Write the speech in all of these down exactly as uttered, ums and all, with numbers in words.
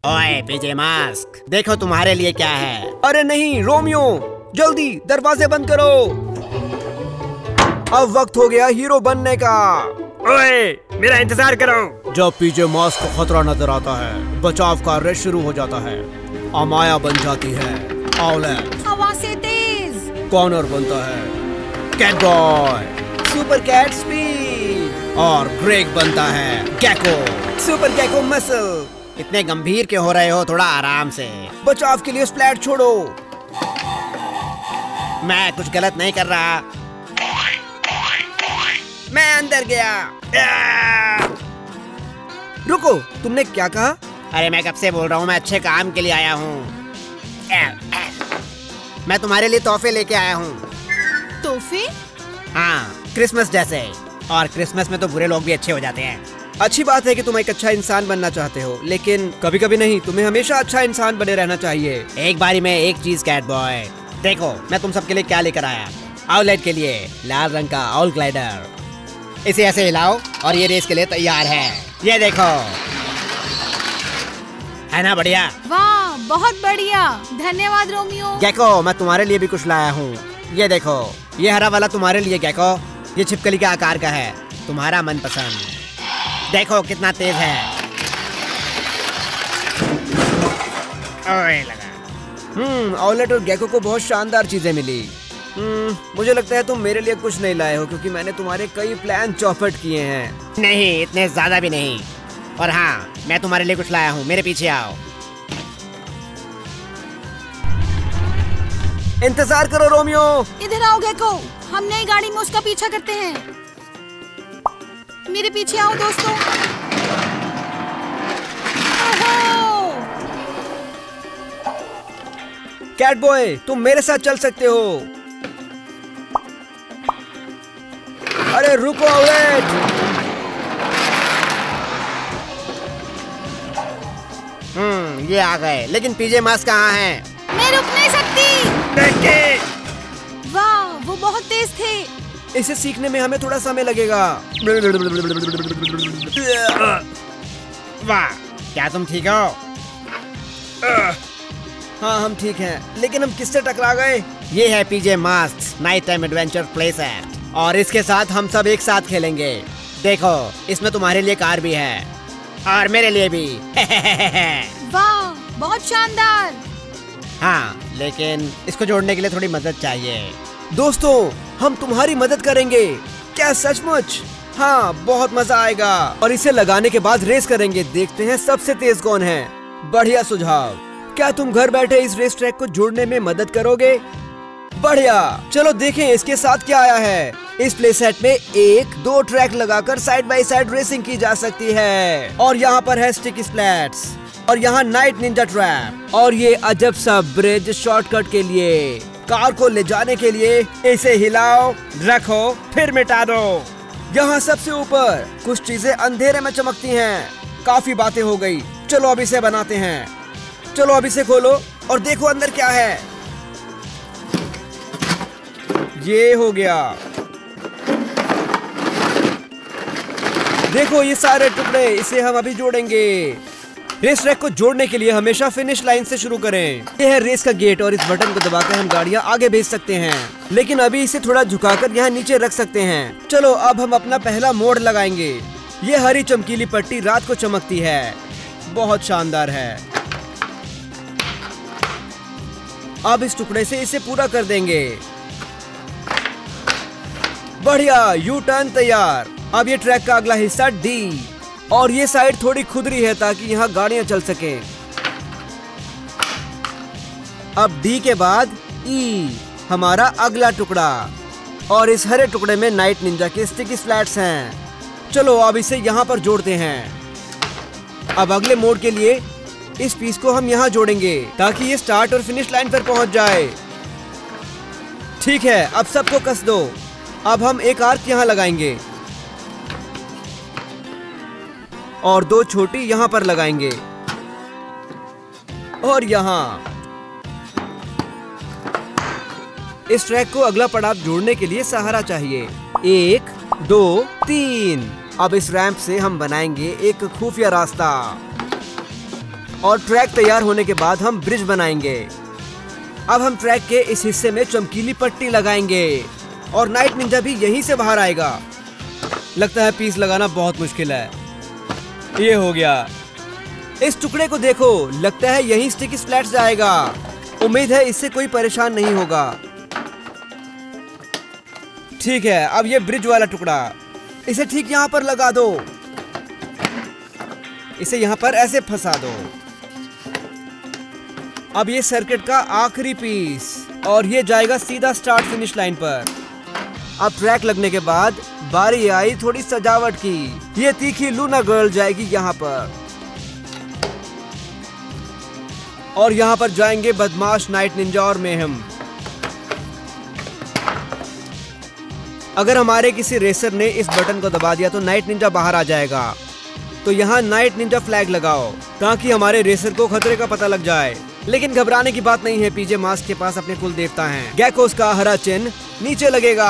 ओए पीजे मास्क, देखो तुम्हारे लिए क्या है। अरे नहीं रोमियो, जल्दी दरवाजे बंद करो। अब वक्त हो गया हीरो बनने का। ओए मेरा इंतजार करो। जब पीजे मास्क को खतरा नजर आता है, बचाव कार्य शुरू हो जाता है। अमाया बन जाती है औलेट, हवा से तेज। कॉर्नर बनता है cat boy, super cat speed, और ग्रेग बनता है गेको, सुपर गेको मसल। इतने गंभीर क्यों हो रहे हो, थोड़ा आराम से। बचाव के लिए स्प्लैट छोड़ो। मैं कुछ गलत नहीं कर रहा। मैं अंदर गया। रुको, तुमने क्या कहा? अरे मैं कब से बोल रहा हूँ, मैं अच्छे काम के लिए आया हूँ। मैं तुम्हारे लिए तोहफे लेके आया हूँ। तोहफे? हाँ, क्रिसमस जैसे। और क्रिसमस में तो बुरे लोग भी अच्छे हो जाते हैं। अच्छी बात है कि तुम एक अच्छा इंसान बनना चाहते हो, लेकिन कभी कभी नहीं, तुम्हें हमेशा अच्छा इंसान बने रहना चाहिए। एक बारी में एक चीज कैट बॉय, देखो मैं तुम सबके लिए क्या लेकर आया। आउलेट के लिए लाल रंग का ऑल ग्लाइडर, इसे ऐसे हिलाओ और ये रेस के लिए तैयार है। ये देखो, है ना बढ़िया? वाह बहुत बढ़िया, धन्यवाद रोमियो। गेको, मैं तुम्हारे लिए भी कुछ लाया हूँ। ये देखो, ये हरा वाला तुम्हारे लिए गेको, ये छिपकली के आकार का है, तुम्हारा मनपसंद। देखो कितना तेज है। ओए लगा। हम्म औलेट और गेको को बहुत शानदार चीजें मिली। हम्म मुझे लगता है तुम मेरे लिए कुछ नहीं लाए हो, क्योंकि मैंने तुम्हारे कई प्लान चौपट किए हैं। नहीं, इतने ज्यादा भी नहीं। और हाँ, मैं तुम्हारे लिए कुछ लाया हूँ, मेरे पीछे आओ। इंतजार करो रोमियो। इधर आओ गेको, हम नई गाड़ी में उसका पीछा करते हैं। मेरे पीछे आओ दोस्तों। कैट बॉय, तुम मेरे साथ चल सकते हो। अरे रुको औलेट। हम्म ये आ गए, लेकिन पीजे मास्क कहाँ हैं? मैं रुक नहीं सकती। देखिए। वाह, वो बहुत तेज थे। इसे सीखने में हमें थोड़ा समय लगेगा। वाह, क्या तुम ठीक हो? हाँ हम ठीक हैं, लेकिन हम किससे टकरा गए? ये है P J masks night time adventure play set, और इसके साथ हम सब एक साथ खेलेंगे। देखो, इसमें तुम्हारे लिए कार भी है और मेरे लिए भी। वाह बहुत शानदार। हाँ, लेकिन इसको जोड़ने के लिए थोड़ी मदद चाहिए। दोस्तों, हम तुम्हारी मदद करेंगे। क्या सचमुच? हाँ, बहुत मजा आएगा। और इसे लगाने के बाद रेस करेंगे, देखते हैं सबसे तेज कौन है। बढ़िया सुझाव। क्या तुम घर बैठे इस रेस ट्रैक को जोड़ने में मदद करोगे? बढ़िया, चलो देखें इसके साथ क्या आया है। इस प्ले सेट में एक दो ट्रैक लगाकर साइड बाय साइड रेसिंग की जा सकती है। और यहाँ पर है स्टिक स्प्लैट्स, और यहाँ नाइट निंजा ट्रैप, और ये अजब सा ब्रिज शॉर्टकट के लिए। कार को ले जाने के लिए इसे हिलाओ, रखो, फिर मिटा दो। यहाँ सबसे ऊपर कुछ चीजें अंधेरे में चमकती हैं। काफी बातें हो गई, चलो अब इसे बनाते हैं। चलो अब इसे खोलो और देखो अंदर क्या है। ये हो गया। देखो ये सारे टुकड़े, इसे हम अभी जोड़ेंगे। रेस ट्रैक को जोड़ने के लिए हमेशा फिनिश लाइन से शुरू करें। यह है रेस का गेट, और इस बटन को दबाकर हम गाड़ियां आगे भेज सकते हैं। लेकिन अभी इसे थोड़ा झुकाकर यहाँ नीचे रख सकते हैं। चलो अब हम अपना पहला मोड़ लगाएंगे। ये हरी चमकीली पट्टी रात को चमकती है, बहुत शानदार है। अब इस टुकड़े से इसे पूरा कर देंगे। बढ़िया, यू टर्न तैयार। अब ये ट्रैक का अगला हिस्सा डी, और ये साइड थोड़ी खुदरी है ताकि यहाँ गाड़ियां चल सके। अब डी के बाद ई, हमारा अगला टुकड़ा, और इस हरे टुकड़े में नाइट निंजा के स्टिकी फ्लैट्स हैं। चलो अब इसे यहाँ पर जोड़ते हैं। अब अगले मोड के लिए इस पीस को हम यहाँ जोड़ेंगे ताकि ये स्टार्ट और फिनिश लाइन पर पहुंच जाए। ठीक है, अब सबको कस दो। अब हम एक आर्क यहाँ लगाएंगे और दो छोटी यहाँ पर लगाएंगे, और यहाँ। इस ट्रैक को अगला पड़ाव जोड़ने के लिए सहारा चाहिए। एक, दो, तीन। अब इस रैंप से हम बनाएंगे एक खुफिया रास्ता, और ट्रैक तैयार होने के बाद हम ब्रिज बनाएंगे। अब हम ट्रैक के इस हिस्से में चमकीली पट्टी लगाएंगे और नाइट निंजा भी यहीं से बाहर आएगा। लगता है पीस लगाना बहुत मुश्किल है। ये हो गया। इस टुकड़े को देखो, लगता है यहीं स्टिकी स्प्लैट्स जाएगा। उम्मीद है इससे कोई परेशान नहीं होगा। ठीक है, अब ये ब्रिज वाला टुकड़ा, इसे ठीक यहाँ पर लगा दो। इसे यहाँ पर ऐसे फंसा दो। अब ये सर्किट का आखिरी पीस और ये जाएगा सीधा स्टार्ट फिनिश लाइन पर। अब ट्रैक लगने के बाद बारी आई थोड़ी सजावट की। ये तीखी लूना गर्ल जाएगी यहाँ पर और यहाँ पर जाएंगे बदमाश नाइट निंजा और मेहम। अगर हमारे किसी रेसर ने इस बटन को दबा दिया तो नाइट निंजा बाहर आ जाएगा। तो यहाँ नाइट निंजा फ्लैग लगाओ ताकि हमारे रेसर को खतरे का पता लग जाए। लेकिन घबराने की बात नहीं है, पीजे मास्क के पास अपने कुल देवता हैं। गैकोस का हरा चिन्ह नीचे लगेगा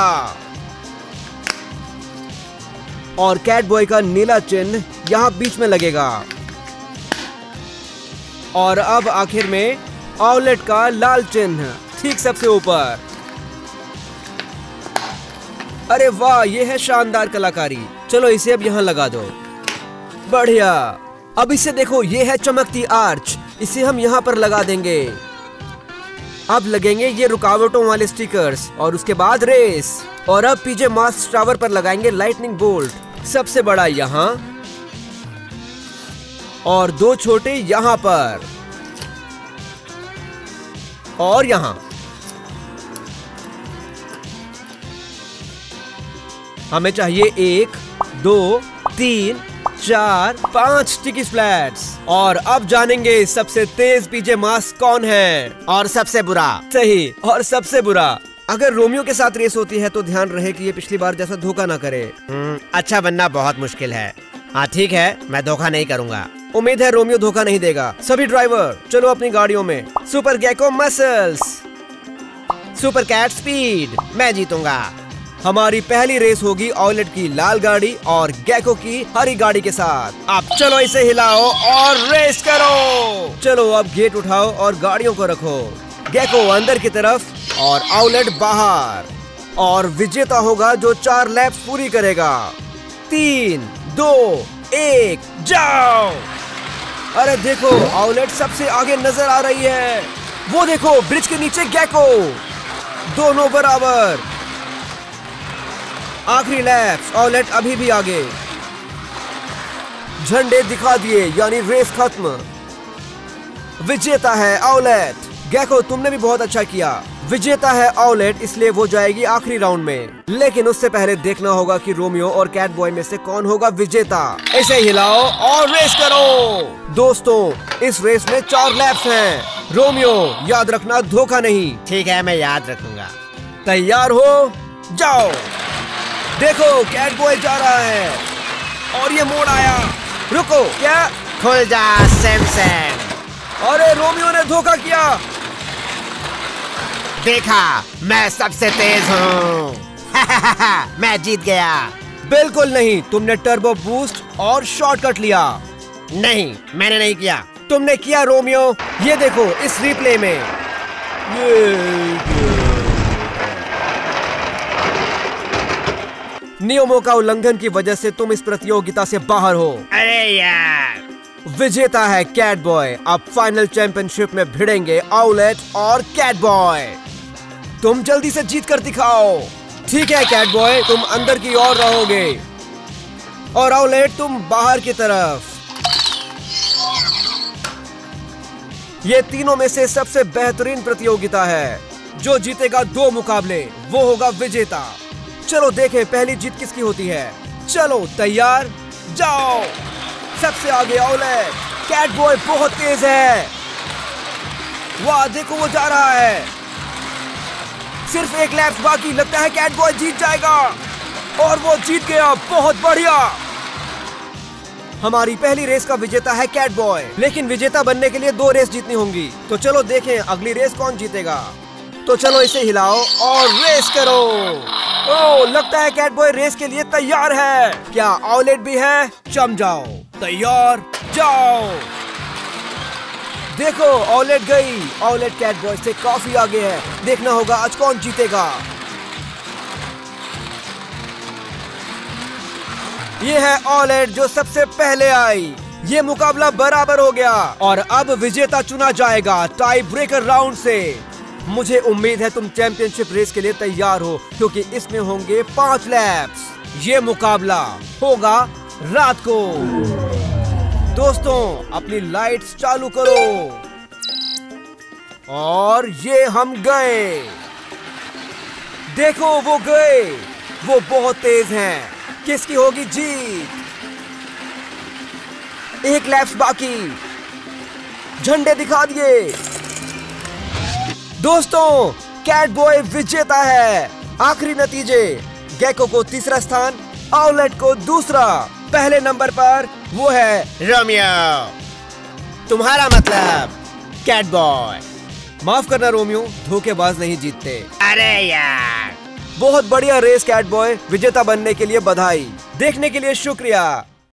और कैट बॉय का नीला चिन्ह यहाँ बीच में लगेगा। और अब आखिर में आउलेट का लाल चिन्ह ठीक सबसे ऊपर। अरे वाह, ये है शानदार कलाकारी। चलो इसे अब यहाँ लगा दो। बढ़िया। अब इसे देखो, ये है चमकती आर्च। इसे हम यहाँ पर लगा देंगे। अब लगेंगे ये रुकावटों वाले स्टिकर्स और उसके बाद रेस। और अब पीजे मास्क टावर पर लगाएंगे लाइटनिंग बोल्ट, सबसे बड़ा यहाँ और दो छोटे यहाँ पर और यहाँ। हमें चाहिए एक, दो, तीन, चार, पांच स्टिकी स्प्लैट्स। और अब जानेंगे सबसे तेज पीजे मास्क कौन है और सबसे बुरा। सही, और सबसे बुरा। अगर रोमियो के साथ रेस होती है तो ध्यान रहे कि ये पिछली बार जैसा धोखा ना करे। अच्छा बनना बहुत मुश्किल है। हाँ ठीक है, मैं धोखा नहीं करूँगा। उम्मीद है रोमियो धोखा नहीं देगा। सभी ड्राइवर चलो अपनी गाड़ियों में। Super gecko muscles, super cat speed, मैं जीतूंगा। हमारी पहली रेस होगी आउलेट की लाल गाड़ी और गैको की हरी गाड़ी के साथ। अब चलो इसे हिलाओ और रेस करो। चलो अब गेट उठाओ और गाड़ियों को रखो। गैको अंदर की तरफ और आउलेट बाहर। और विजेता होगा जो चार लैप्स पूरी करेगा। तीन, दो, एक, जाओ। अरे देखो, आउलेट सबसे आगे नजर आ रही है। वो देखो, ब्रिज के नीचे गैको। दोनों बराबर। आखिरी लैप्स, आउलेट अभी भी आगे। झंडे दिखा दिए, यानी रेस खत्म। विजेता है आउलेट। गैको तुमने भी बहुत अच्छा किया। विजेता है आउलेट, इसलिए वो जाएगी आखिरी राउंड में। लेकिन उससे पहले देखना होगा कि रोमियो और कैट बॉय में से कौन होगा विजेता। इसे हिलाओ और रेस करो। दोस्तों, इस रेस में चार लैप्स हैं। रोमियो याद रखना, धोखा नहीं। ठीक है, मैं याद रखूंगा। तैयार हो? जाओ। देखो, कैट बॉय जा रहा है और ये मोड़ आया। रुको, क्या? खुल जा सैमसन। अरे रोमियो ने धोखा किया। देखा, मैं सबसे तेज हूँ। मैं जीत गया। बिल्कुल नहीं, तुमने टर्बो बूस्ट और शॉर्टकट लिया। नहीं, मैंने नहीं किया। तुमने किया रोमियो। ये देखो इस रिप्ले में। ये नियमों का उल्लंघन की वजह से तुम इस प्रतियोगिता से बाहर हो। अरे यार। विजेता है कैट बॉय। अब फाइनल चैंपियनशिप में भिड़ेंगे आउलेट और कैट बॉय। तुम जल्दी से जीत कर दिखाओ। ठीक है कैट बॉय, तुम अंदर की ओर रहोगे और आउलेट तुम बाहर की तरफ। ये तीनों में से सबसे बेहतरीन प्रतियोगिता है। जो जीतेगा दो मुकाबले, वो होगा विजेता। चलो देखें पहली जीत किसकी होती है। चलो तैयार, जाओ। सबसे आगे आउलेट। कैट बॉय बहुत तेज है। वाह, देखो वो जा रहा है। सिर्फ एक लैप बाकी, लगता है कैट बॉय जीत जाएगा। और वो जीत गया, बहुत बढ़िया। हमारी पहली रेस का विजेता है कैट बॉय। लेकिन विजेता बनने के लिए दो रेस जीतनी होंगी। तो चलो देखें अगली रेस कौन जीतेगा। तो चलो इसे हिलाओ और रेस करो। ओह, लगता है कैट बॉय रेस के लिए तैयार है। क्या आउलेट भी है? जम जाओ। तैयार, जाओ। देखो ऑलेट गई। ऑलेट कैट बॉय से काफी आगे है। देखना होगा आज कौन जीतेगा। ये है ऑलेट जो सबसे पहले आई। ये मुकाबला बराबर हो गया और अब विजेता चुना जाएगा टाई ब्रेकर राउंड से। मुझे उम्मीद है तुम चैंपियनशिप रेस के लिए तैयार हो, क्योंकि इसमें होंगे पांच लैप्स। ये मुकाबला होगा रात को। दोस्तों अपनी लाइट्स चालू करो। और ये हम गए। देखो वो गए। वो बहुत तेज हैं। किसकी होगी जीत? एक लैप्स बाकी। झंडे दिखा दिए। दोस्तों कैट बॉय विजेता है। आखिरी नतीजे, गेको को तीसरा स्थान, ऑलेट को दूसरा। पहले नंबर पर वो है रोमियो। तुम्हारा मतलब कैट बॉय। माफ करना रोमियो, धोखेबाज नहीं जीतते। अरे यार, बहुत बढ़िया रेस कैट बॉय। विजेता बनने के लिए बधाई। देखने के लिए शुक्रिया।